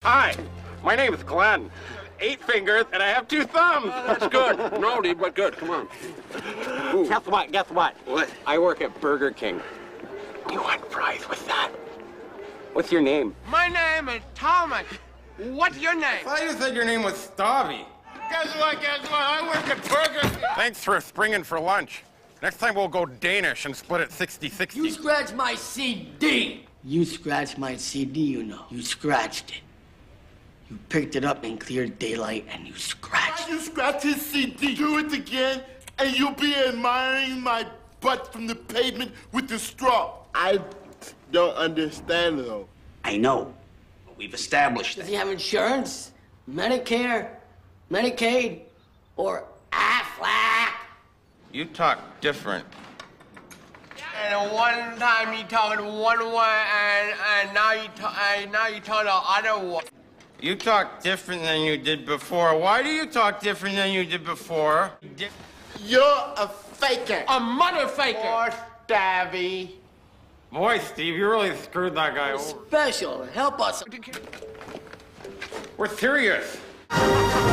Hi, my name is Glenn. 8 fingers, and I have 2 thumbs. That's good. Naughty, but good. Come on. Ooh. Guess what? Guess what? What? I work at Burger King. Do you want fries with that? What's your name? My name is Thomas. What's your name? I thought you said your name was Stabby. Guess what? I work at Burger King. Thanks for springing for lunch. Next time we'll go Danish and split it 60-60. You scratched my CD. You scratched my CD, you know. You scratched it. You picked it up in clear daylight and you scratched it. You scratch his CD, do it again, and you'll be admiring my butt from the pavement with the straw. I don't understand, though. I know. We've established Does that. he have insurance? Medicare? Medicaid? Or Aflac? You talk different. And one time you talk one way, and now you talk the other way. You talk different than you did before. Why do you talk different than you did before? You're a faker. A mother faker. Poor Stabby. Boy, Steve, you really screwed that guy over. Special. Help us. We're serious.